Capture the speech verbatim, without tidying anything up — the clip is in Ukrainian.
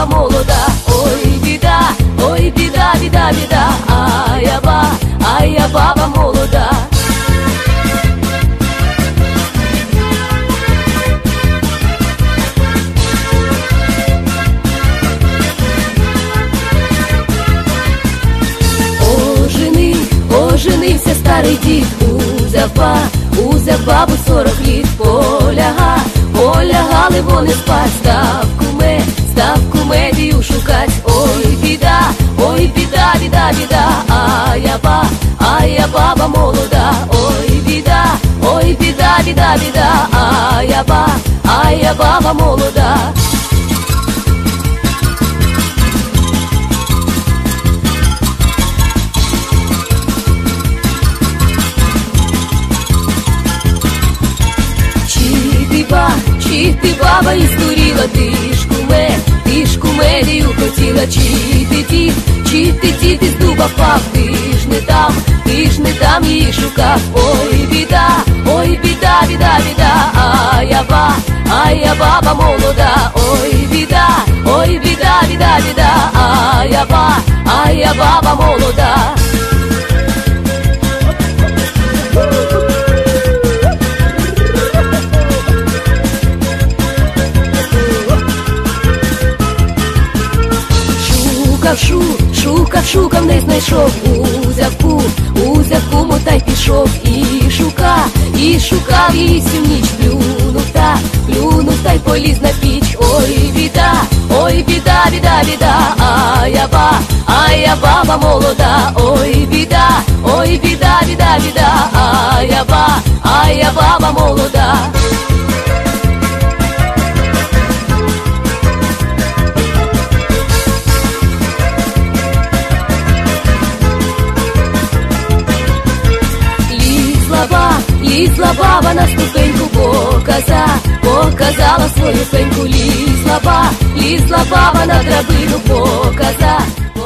баба молода, ой, біда, ой, біда, біда, біда, а я ба, а я баба молода. Оженився старий дід, узяв ба, узяв бабу сорок літ, поляга, полягали вони спать, став куме, став кумедію шукать, ой, біда, ой, біда, біда, біда, а я ба, а я баба молода, ой, біда, ой, біда, біда, біда, а я ба, а я баба молода. Чи ти, баба, і здуріла, ти ж куме, ти ж кумедію хотіла, чи ти дід, чи ти дід із дуба впав, ти ж не там, ти ж не там її шукав, ой, біда, ой, біда, біда, біда, а я ба, а я баба молода, ой, біда, ой, біда, біда, біда, а я ба, а я баба молода. Шу, шукав, шукав, не знайшов, узяв ку, узяв куму та й пішов, і шукав, і шукав її всю ніч, плюнув та, плюнув та й поліз на піч, ой, біда, ой, біда, біда, біда, а я ба, а я баба молода, ой, біда, ой, біда, біда, біда, а я ба, а я баба молода. Лізла баба на ступеньку, показа, показала свою пеньку, лізла ба, лізла баба на драбину, показа.